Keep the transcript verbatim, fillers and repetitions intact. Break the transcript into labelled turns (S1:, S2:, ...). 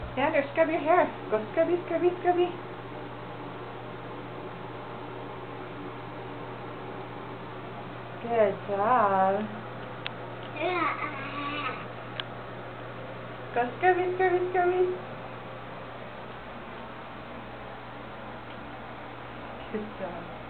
S1: Xander, scrub your hair. Go scrubby, scrubby, scrubby. Good job. Go scrubby, scrubby, scrubby. Good job.